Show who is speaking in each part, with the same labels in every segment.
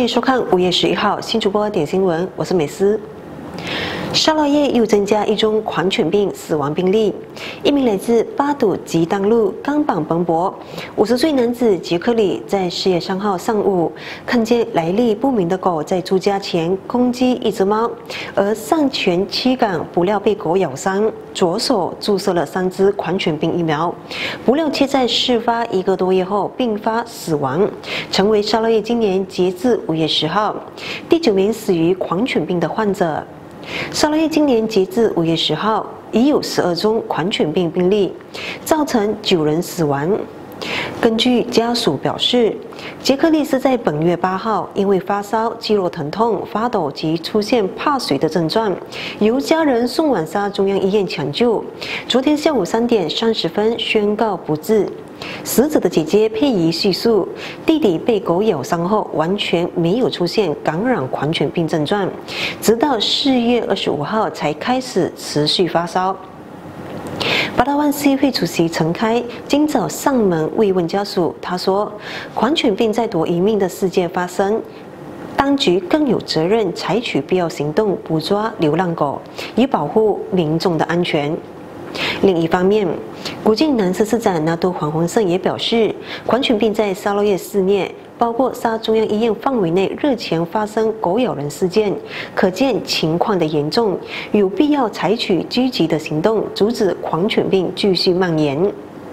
Speaker 1: 迎收看5月11号新主播点新闻，我是美思。沙捞越又增加一宗狂犬病死亡病例，一名来自巴堵吉当路冈榜蓬勃50岁男子杰克里在10月3号上午看见来历不明的狗在住家前攻击一只猫，而上前驱赶，不料被狗咬伤，左手注射了3支狂犬病疫苗，不料却在事发1个多月后并发死亡，成为沙捞越今年截至5月10号第9名死于狂犬病的患者。沙捞越今年截至5月10号，已有12宗狂犬病病例，造成9人死亡。根据家属表示，杰克利是在本月8号因为发烧、肌肉疼痛、发抖及出现怕水的症状，由家人送往沙中央医院抢救。昨天下午3点30分宣告不治。死者的姐姐佩仪叙述，弟弟被狗咬伤后完全没有出现感染狂犬病症状，直到4月25号才开始持续发烧。八大湾市议会主席陈开今早上门慰问家属，他说，狂犬病再夺一命的事件发生，当局更有责任采取必要行动捕捉流浪狗，以保护民众的安全。另一方面，古晋南市市长拿督黄宏胜也表示，狂犬病在沙捞越肆虐，包括沙中央医院范围内日前发生狗咬人事件，可见情况的严重，有必要采取积极的行动，阻止狂犬病继续蔓延。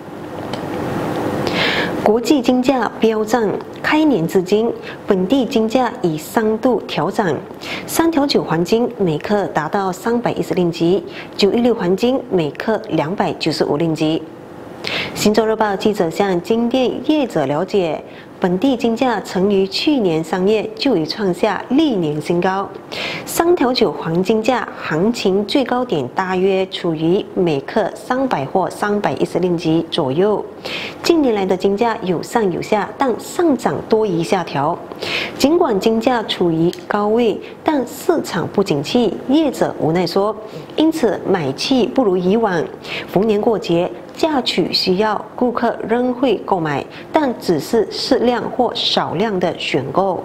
Speaker 1: 国际金价飙涨，开年至今，本地金价已3度调涨，3条9黄金每克达到310令吉，916黄金每克295令吉。新洲日报记者向金店业者了解，本地金价曾于去年3月就已创下历年新高，3条9黄金价行情最高点大约处于每克300或310令吉左右。近年来的金价有上有下，但上涨多于下调。尽管金价处于高位，但市场不景气，业者无奈说，因此买气不如以往。逢年过节，嫁娶需要，顾客仍会购买，但只是适量或少量的选购。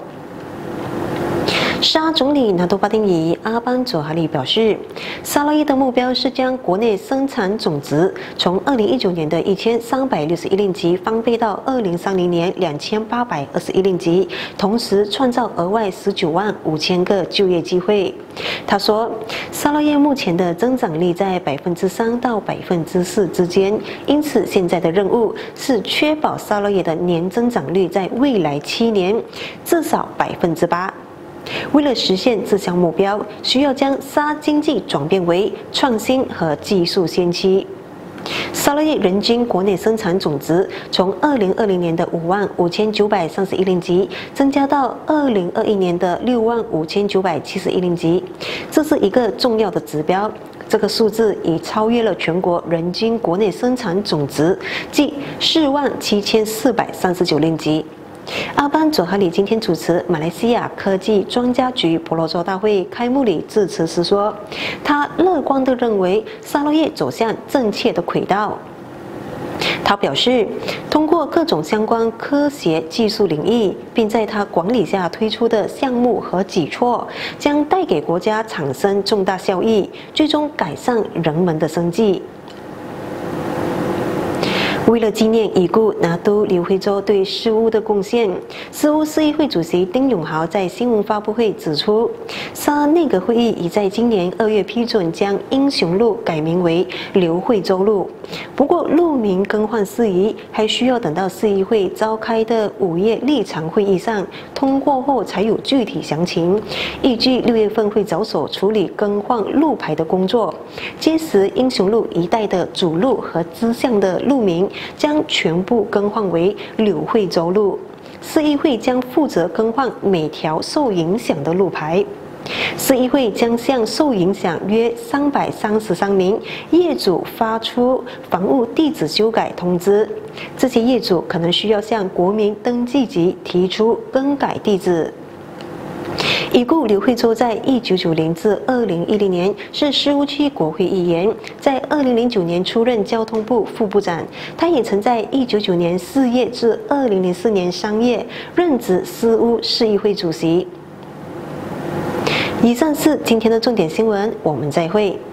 Speaker 1: 沙总理拿督巴丁仪阿班佐哈里表示，沙捞越的目标是将国内生产总值从2019年的1361令吉翻倍到2030年2821令吉，同时创造额外19万5千个就业机会。他说，沙捞越目前的增长率在3%到4%之间，因此现在的任务是确保沙捞越的年增长率在未来7年至少8%。为了实现这项目标，需要将沙经济转变为创新和技术先驱。沙捞越人均国内生产总值从2020年的55931令吉增加到2021年的65971令吉，这是一个重要的指标。这个数字已超越了全国人均国内生产总值，即47439令吉。阿班佐哈里今天主持马来西亚科技专家局婆罗洲大会开幕礼致辞时说，他乐观地认为沙捞越走向正确的轨道。他表示，通过各种相关科学技术领域，并在他管理下推出的项目和举措，将带给国家产生重大效益，最终改善人们的生计。为了纪念已故拿督刘惠州对事务的贡献，事务市议会主席丁永豪在新闻发布会指出，沙内阁会议已在今年2月批准将英雄路改名为刘惠州路。不过，路名更换事宜还需要等到市议会召开的5月例常会议上通过后才有具体详情。预计6月份会着手处理更换路牌的工作，届时英雄路一带的主路和支线的路名将全部更换为刘惠州路，市议会将负责更换每条受影响的路牌。市议会将向受影响约333名业主发出房屋地址修改通知，这些业主可能需要向国民登记局提出更改地址。 已故刘惠州在1990至2010年是事务区国会议员，在2009年出任交通部副部长。他也曾在199年4月至2004年3月任职事务市议会主席。以上是今天的重点新闻，我们再会。